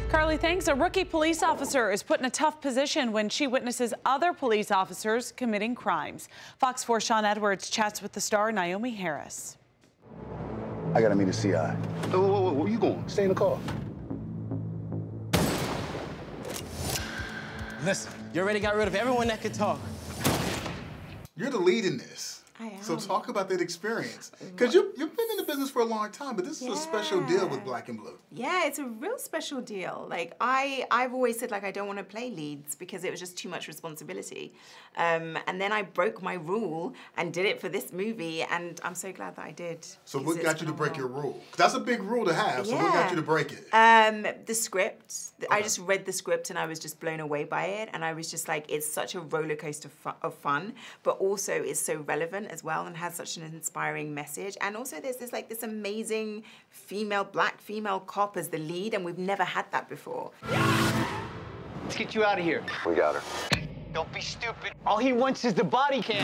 Carly, thanks. A rookie police officer is put in a tough position when she witnesses other police officers committing crimes. Fox 4's Sean Edwards chats with the star Naomi Harris. I gotta meet a CI. Whoa, where you going? Stay in the car. Listen, you already got rid of everyone that could talk. You're the lead in this. I am. So talk about that experience. Because you've been in the business for a long time, but this is a special deal with Black and Blue. Yeah, it's a real special deal. Like, I've always said, like, I don't want to play leads because it was just too much responsibility. And then I broke my rule and did it for this movie, and I'm so glad that I did. So what got you to break your rule? 'Cause that's a big rule to have, so what got you to break it? The script. I just read the script and I was just blown away by it, and I was just like, it's such a roller coaster of fun, but also it's so relevant as well and has such an inspiring message. And also there's this amazing black female cop as the lead, and we've never had that before. Let's get you out of here. We got her. Don't be stupid. All he wants is the body cam.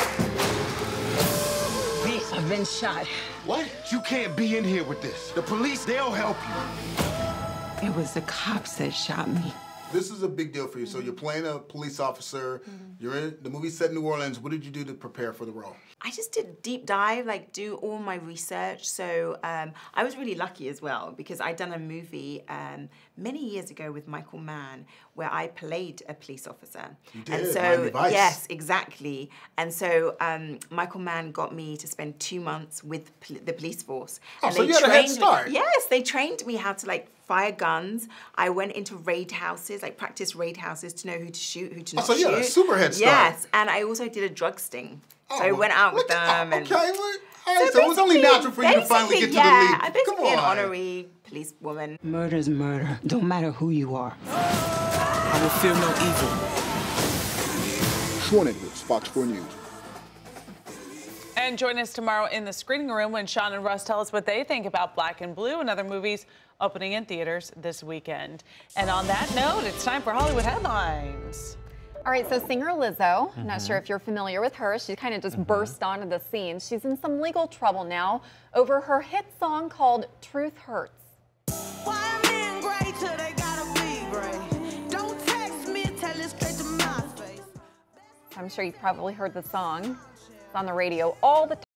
Please, I've been shot. What? You can't be in here with this. The police, they'll help you. It was the cops that shot me. This is a big deal for you. So you're playing a police officer. You're in the movie set in New Orleans. What did you do to prepare for the role? I just did a deep dive, like do all my research. So I was really lucky as well because I'd done a movie many years ago with Michael Mann where I played a police officer. You did, and so, Miami Vice. Yes, exactly. And so Michael Mann got me to spend 2 months with the police force. Oh, and so you had a head start. Yes, they trained me how to like fire guns. I went into raid houses, like practice raid houses to know who to shoot, who to not shoot. So you had a super head start. Yes, and I also did a drug sting. So I went out with them. Okay, all right, so it was only natural for you to finally get to the lead. I'm basically an honorary police woman. Murder's murder. Don't matter who you are. I will feel no evil. Sean Edwards, Fox 4 News. And join us tomorrow in the screening room when Sean and Russ tell us what they think about Black and Blue and other movies opening in theaters this weekend. And on that note, it's time for Hollywood Headlines. All right, so singer Lizzo, not sure if you're familiar with her, she kind of just burst onto the scene. She's in some legal trouble now over her hit song called Truth Hurts. I'm sure you've probably heard the song. It's on the radio all the time.